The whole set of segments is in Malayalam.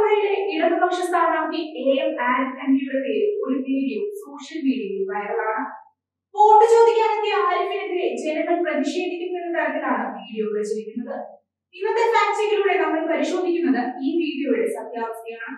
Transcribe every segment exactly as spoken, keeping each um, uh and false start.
ആലപ്പുഴയിലെ ഇടതുപക്ഷ സ്ഥാനാർത്ഥി എ എം ആരിഫ് എംപിയുടെ പേരിൽ ഒരു വീഡിയോ സോഷ്യൽ മീഡിയയിൽ വൈറലാണ്. വോട്ട് ചോദിക്കാനെത്തിയ ആരിഫിനെതിരെ ജനങ്ങൾ പ്രതിഷേധിക്കുന്നു എന്ന തരത്തിലാണ് വീഡിയോ പ്രചരിക്കുന്നത്. ഇന്നത്തെ ഫാക്ട് ചെക്കിലൂടെ നമ്മൾ പരിശോധിക്കുന്നത് ഈ വീഡിയോയുടെ സത്യാവസ്ഥയാണ്.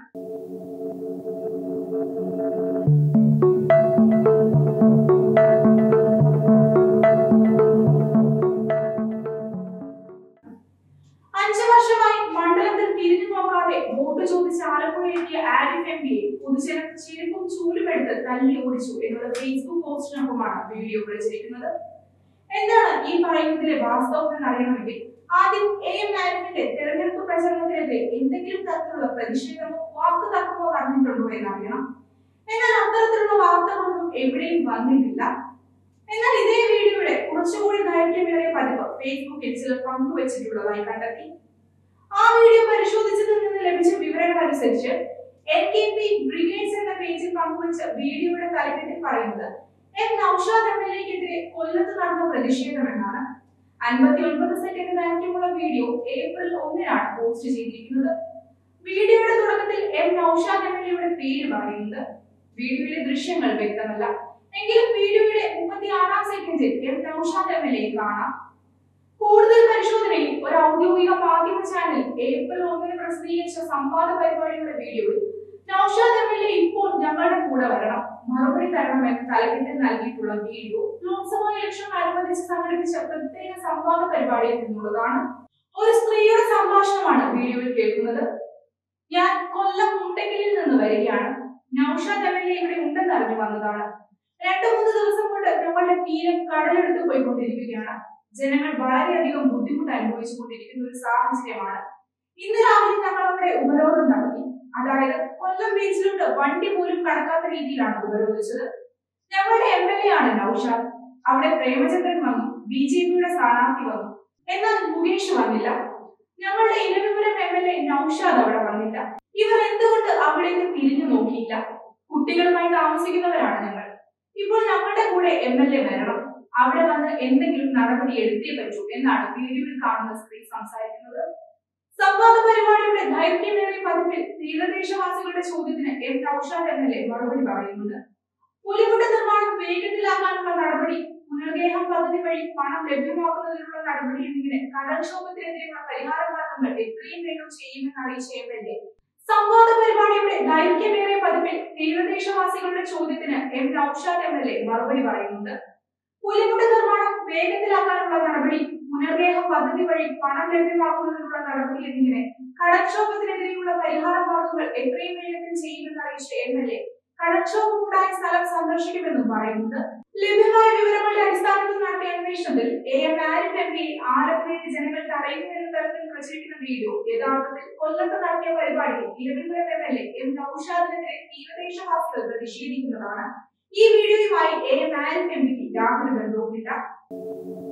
അഞ്ചു വർഷമായി മണ്ഡലത്തിൽ തിരിഞ്ഞു നോക്കാതെ വോട്ട് ചോദിച്ച് ആലപ്പുഴയിലെത്തിയ ആരിഫ് എംപിയെ പൊതുജനം ചെരുപ്പും ചൂലുമെടുത്ത് തല്ലി ഓടിച്ചു എന്നുള്ള ഫേസ്ബുക്ക് പോസ്റ്റിനൊപ്പമാണ് വീഡിയോ പ്രചരിക്കുന്നത്. എന്താണ് ഈ പറയുന്നതിലെ വാസ്തവം എന്നറിയണമെങ്കിൽ ആദ്യം എ എം ആരിഫിന്റെ തെരഞ്ഞെടുപ്പ് പ്രചരണത്തിനെതിരെ എന്തെങ്കിലും തരത്തിലുള്ള പ്രതിഷേധമോ വാക്ക് തർക്കമോ നടന്നിട്ടുണ്ടോ എന്നറിയണം. എന്നാൽ അത്തരത്തിലുള്ള വാർത്തകളൊന്നും എവിടെയും വന്നിട്ടില്ല. എന്നാൽ ഇതേ വീഡിയോയുടെ കുറച്ചുകൂടി ദൈർഘ്യമേറിയ പതിപ്പ് ഫേസ്ബുക്കിൽ ചിലർ പങ്കുവച്ചിട്ടുള്ളതായി കണ്ടെത്തി. ആ വീഡിയോ പരിശോധിച്ചതിൽ നിന്ന് ലഭിച്ച വിവരങ്ങൾ അനുസരിച്ച് എൻ കെ പി ബ്രിഗേഡ്സ് എന്ന പേജിൽ പങ്കുവച്ച വീഡിയോയുടെ തലക്കെട്ടിൽ പറയുന്നത് എം നൌഷാദ് എം എൽ എക്കെതിരെ കൊല്ലത്ത് നടന്ന പ്രതിഷേധം എന്നാണ്. അൻപത്തി ഒൻപത് സെക്കൻഡ് ദൈർഘ്യമുള്ള വീഡിയോ ഏപ്രിൽ ഒന്നിനാണ് പോസ്റ്റ് ചെയ്തിരിക്കുന്നത്. വീഡിയോയുടെ തുടക്കത്തിൽ എം നൌഷാദ് എം എൽ എയുടെ പേര് പറയുന്നുണ്ട്. വീഡിയോയിലെ ദൃശ്യങ്ങൾ വ്യക്തമല്ല. എങ്കിലും വീഡിയോയുടെ മുപ്പത്തി ആറാം സെക്കൻഡിൽ M Naushad M L A കാണാം. കൂടുതൽ പരിശോധനയിൽ ഒരു ഔദ്യോഗിക മാധ്യമ ചാനൽ ഏപ്രിൽ ഒന്നിന് പ്രസിദ്ധീകരിച്ച സംവാദ പരിപാടിയുടെ വീഡിയോയിൽ നൌഷാദ് എം എൽ എ ഇപ്പോൾ ഞങ്ങളുടെ കൂടെ വരണം, മറുപടി തരണം എന്ന തലക്കെട്ടിൽ നൽകിയിട്ടുള്ള വീഡിയോ ലോക്സഭാ ഇലക്ഷൻ അനുബന്ധിച്ച് സംഘടിപ്പിച്ച പ്രത്യേക സംവാദ പരിപാടിയിൽ നിന്നുള്ളതാണ്. ഒരു സ്ത്രീയുടെ സംഭാഷണമാണ് വീഡിയോയിൽ കേൾക്കുന്നത്. ഞാൻ കൊല്ലം മുണ്ടക്കലിൽ നിന്ന് വരികയാണ്. നൌഷാദ് എം എൽ എ ഇവിടെ ഉണ്ടെന്ന് അറിഞ്ഞു വന്നതാണ്. രണ്ടു മൂന്ന് ദിവസം കൊണ്ട് ഞങ്ങളുടെ തീരം കടലെടുത്ത് പോയിക്കൊണ്ടിരിക്കുകയാണ്. ജനങ്ങൾ വളരെയധികം ബുദ്ധിമുട്ട് അനുഭവിച്ചു കൊണ്ടിരിക്കുന്ന ഒരു സാഹചര്യമാണ്. ഇന്ന് രാവിലെ ഞങ്ങൾ അവിടെ ഉപരോധം നടത്തി. അതായത് കൊല്ലം ബീച്ചിലോട്ട് വണ്ടി പോലും കടക്കാത്ത രീതിയിലാണ് ഉപരോധിച്ചത്. ഞങ്ങളുടെ എം എൽ എ ആണ് നൌഷാദ്. അവിടെ പ്രേമചന്ദ്രൻ വന്നു, ബി ജെ പിയുടെ സ്ഥാനാർത്ഥി വന്നു, എന്നാൽ മുകേഷ് വന്നില്ല. ഞങ്ങളുടെ Iravipuram M L A Naushad അവിടെ വന്നില്ല. ഇവർ എന്തുകൊണ്ട് അവിടേക്ക് തിരിഞ്ഞു നോക്കിയില്ല? കുട്ടികളുമായി താമസിക്കുന്നവരാണ് ഞങ്ങൾ. ഇപ്പോൾ ഞങ്ങളുടെ കൂടെ എം എൽ എ വരണം, അവിടെ വന്ന് എന്തെങ്കിലും നടപടി എടുത്തേ പറ്റൂ എന്നാണ് വീഡിയോയിൽ കാണുന്ന സ്ത്രീ സംസാരിക്കുന്നത്. സംവാദ പരിപാടിയുടെ ദൈർഘ്യമേറിയ പതിപ്പിൽ തീരദേശവാസികളുടെ ചോദ്യത്തിന് M Naushad M L A മറുപടി പറയുന്നുണ്ട്. പുലിമുട്ട് നിർമ്മാണം വേഗത്തിലാക്കാനുള്ള നടപടി, പുനർഗേഹം പദ്ധതി വഴി പണം ലഭ്യമാക്കുന്നതിനുള്ള നടപടി എന്നിങ്ങനെ കടൽക്ഷോഭത്തിനെതിരെയുള്ള പരിഹാര മാർഗങ്ങൾ എത്രയും വേഗം ചെയ്യുമെന്ന് അറിയിച്ച എം എൽ എ സംവാദ പരിപാടിയുടെ ദൈർഘ്യമേറിയ പതിപ്പിൽ തീരദേശവാസികളുടെ ചോദ്യത്തിന് M Naushad M L A മറുപടി പറയുന്നുണ്ട്. പുലിമുട്ട് നിർമ്മാണം വേഗത്തിലാക്കാനുള്ള നടപടി, പുനർഗേഹം പദ്ധതി വഴി പണം ലഭ്യമാക്കുന്നതിനുള്ള നടപടി എന്നിങ്ങനെ കടൽക്ഷോഭത്തിനെതിരെയുള്ള പരിഹാര മാർഗങ്ങൾ എത്രയും വേഗത്തിൽ ചെയ്യുമെന്ന് അറിയിച്ച എം എൽ എ കടൽക്ഷോഭമുണ്ടായ സ്ഥലം സന്ദർശിക്കുമെന്നും പറയുന്നുണ്ട്. ലഭ്യമായ വിവരങ്ങളുടെ അടിസ്ഥാനത്തിൽ നടത്തിയ അന്വേഷണത്തിൽ A M Arif M P ആലപ്പുഴയിലെ ജനങ്ങൾ തടയുമെന്ന തരത്തിൽ പ്രചരിക്കുന്ന വീഡിയോ യഥാർത്ഥത്തിൽ കൊല്ലത്ത് നടത്തിയ പരിപാടിയിൽ Iravipuram M L A M നൌഷാദിനെതിരെ തീരദേശവാസികൾ പ്രതിഷേധിക്കുന്നതാണ്. ഈ വീഡിയോയുമായി എ എം ആരിഫ് എം പിക്ക് യാതൊരു ബന്ധവുമില്ല.